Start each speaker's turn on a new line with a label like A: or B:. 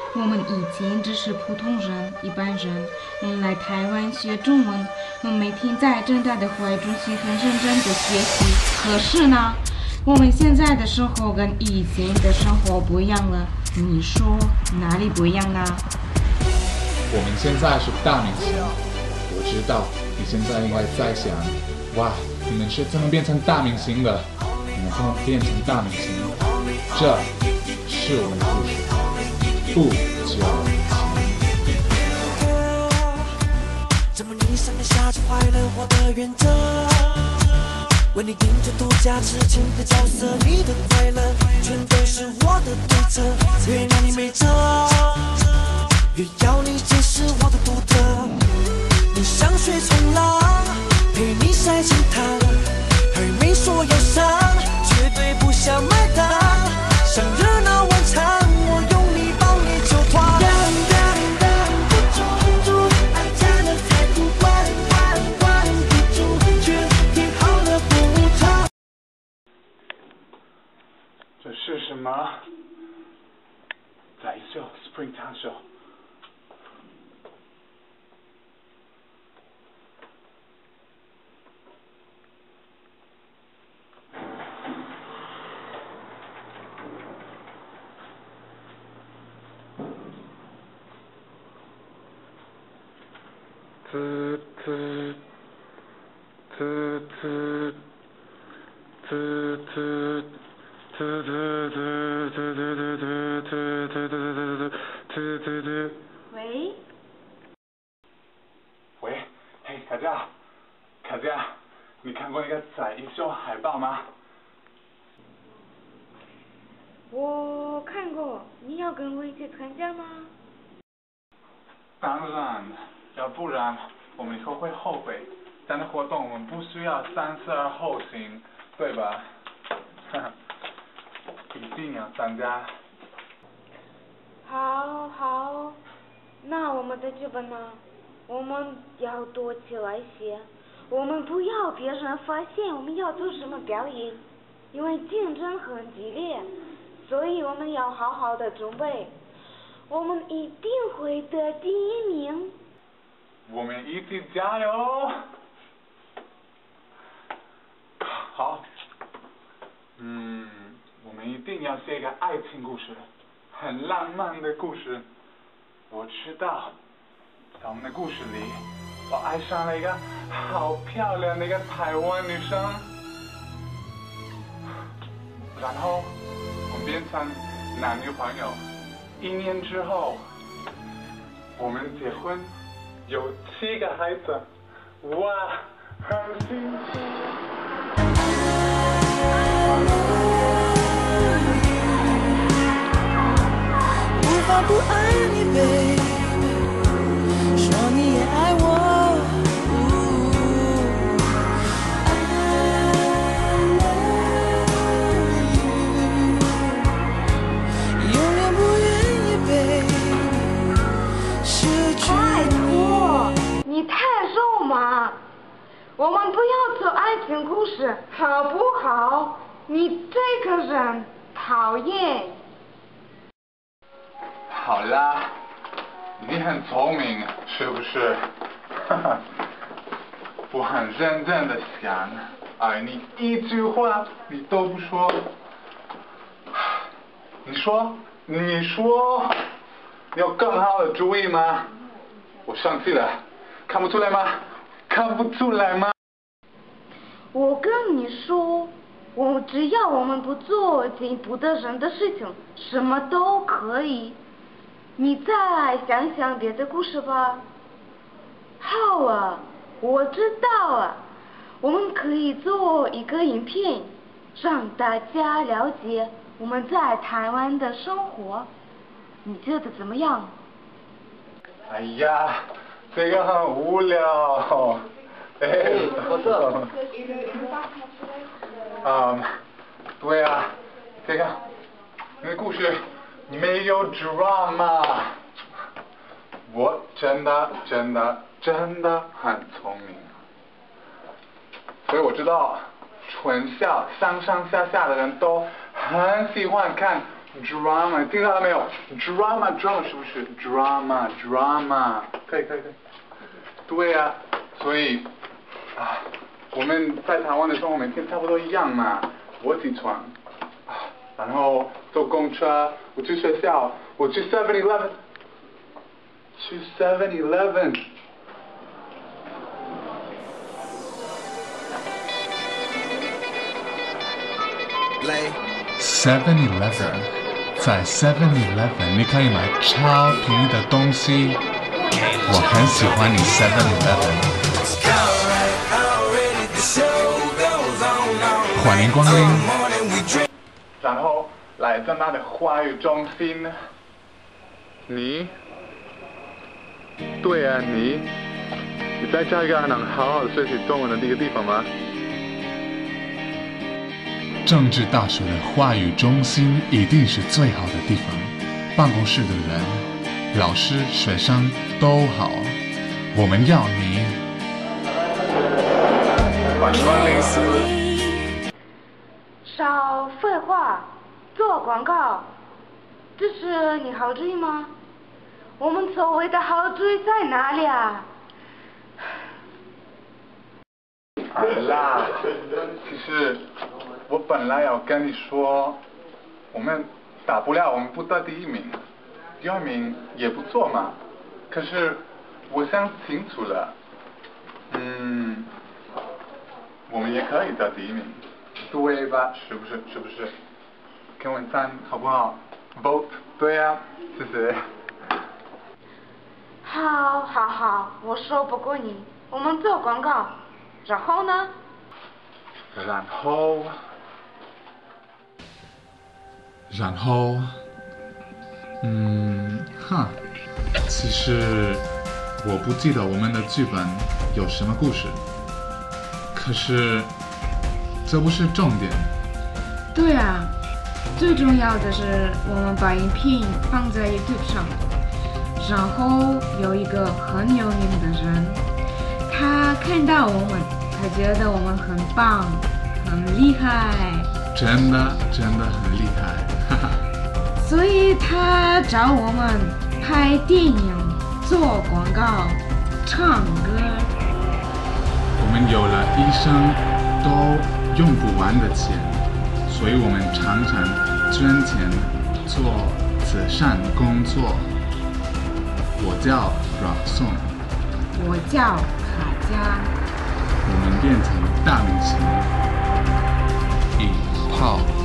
A: 我们以前只是普通人，一般人。我们来台湾学中文，我们每天在正大的户外中心很认真的学习。可是呢，我们现在的生活跟以前的生活不一样了。你说哪里不一样啊？
B: 我们现在是大明星，我知道你现在应该在想，哇，你们是怎么变成大明星的？你们怎么变成大明星？这是我们的故事，不久前。
C: 这么你上面下着快乐活的原则，为你顶着度假痴情的角色，你的快乐全都是我的对策，越让你没辙，越要你解释我的独特。你像水冲浪，陪你晒金汤，还没说要上，绝对不想买单。想热闹晚餐，我用力帮你揪团。不住，爱淡的太苦，关不住，却填好了不长。
D: 这是什么？在秀 Springtown Show。
A: 喂？
D: 喂，嘿，卡佳，你看过那个在艺秀海报吗？
A: 我看过，你要跟我一起参加吗？
D: 当然，要不然我们以后会后悔。这样的活动我们不需要三思而后行，对吧？一定要参加。
A: 好，那我们的剧本呢？我们要躲起来些，我们不要别人发现我们要做什么表演，因为竞争很激烈，所以我们要好好的准备，我们一定会得第一名。
D: 我们一起加油！好，我们一定要写一个爱情故事，很浪漫的故事。我知道，在我们的故事里，我爱上了一个好漂亮的一个台湾女生，然后我们变成男女朋友。1年之后，我们结婚，有7个孩子，哇，很幸福。
C: 无法不爱你 baby， 说你也爱我。永远不愿意 baby 失去你。
A: 你太肉麻，我们不要做爱情故事，好不好？你这个人讨厌。
D: 好啦，你很聪明，是不是？我很认真的想，而你一句话你都不说。你说，你有更好的主意吗？我生气了，看不出来吗？看不出来吗？
A: 我跟你说，只要我们不做进不得人的事情，什么都可以。你再想想别的故事吧。好啊，我知道啊，我们可以做一个影片，让大家了解我们在台湾的生活。你觉得怎么样？
D: 哎呀，这个很无聊。不错。对啊，这个故事没有 drama。我真的很聪明，所以我知道全校上上下下的人都很喜欢看 drama， 听到了没有 ？drama 是不是 drama？ 可以。对啊，所以啊，我们在台湾的生活每天差不多一样嘛。我起床，然后坐公车，我去学校，我去 7-Eleven，
B: 7-Eleven， 在 7-Eleven 你可以买超便宜的东西。我很喜欢你 7-Eleven。欢迎光临。
D: 然后来自那的话语中心。你？对啊，你在这个能好好学习中文的一个地方吗？
B: 政治大学的话语中心一定是最好的地方，办公室的人、老师、学生都好。我们要你。
D: 欢迎光临。
A: 少废话，做广告，这是你好主意吗？我们所谓的好主意在哪里啊？
D: 好啦，其实我本来要跟你说，我们大不了我们不得第一名，第二名也不错嘛。可是我想清楚了，我们也可以得第一名，对吧？是不是？给我们赞好不好 ？Vote， 对啊，谢谢。
A: 好，我说不过你，我们做广告，然后呢？
B: 然后，其实我不记得我们的剧本有什么故事，可是这不是重点。
E: 对啊，最重要的是我们把影片放在 YouTube 上，然后有一个很有名的人，他看到我们，他觉得我们很棒，很厉害，
B: 真的很厉害，哈哈。
E: 所以他找我们拍电影、做广告、唱歌。
B: 我们有了一生都用不完的钱，所以我们常常捐钱做慈善工作。我叫阮颂，
E: 我叫卡佳，
B: 我们变成大明星，一炮。